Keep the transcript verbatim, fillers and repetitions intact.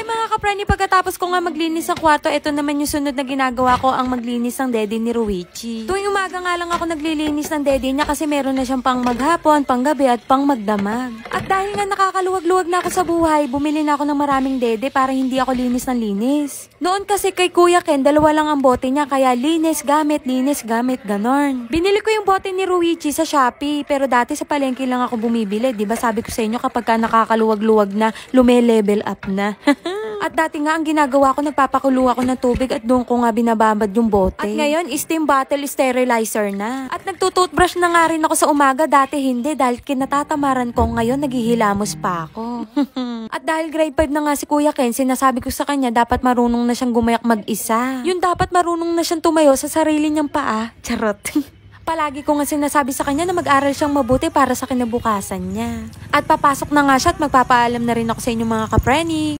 mga kaprani, pagkatapos ko nga maglinis ng kwarto, ito naman yung sunod na ginagawa ko, ang maglinis ng dede ni Ruichi. Tuwing umaga nga lang ako naglilinis ng dede niya kasi meron na siyang pang maghapon, pang gabi at pang magdamag. At dahil nga nakakaluwag-luwag na ako sa buhay, bumili na ako ng maraming dede para hindi ako linis ng linis. Noon kasi kay Kuya Ken, dalawa lang ang bote niya, kaya linis, gamit, linis, gamit, ganon. Binili ko yung bote ni Ruichi sa Shopee, pero dati sa palengke lang ako bumibili. Diba sabi ko sa inyo kapag ka nakakaluwag-luwag na, lume-level up na. At dati nga ang ginagawa ko, nagpapakulo ako ng tubig at doon ko nga binababad yung bote. At ngayon, steam bottle sterilizer na. At nagtututbrush na nga rin ako sa umaga, dati hindi dahil kinatatamaran ko, ngayon naghihilamos pa ako. At dahil grade five na nga si Kuya Ken, sinasabi ko sa kanya dapat marunong na siyang gumayak mag-isa. Yung dapat marunong na siyang tumayo sa sarili niyang paa. Charot. Palagi ko nga sinasabi sa kanya na mag-aral siyang mabuti para sa kinabukasan niya. At papasok na nga siya at magpapaalam na rin ako sa inyong mga kapreni.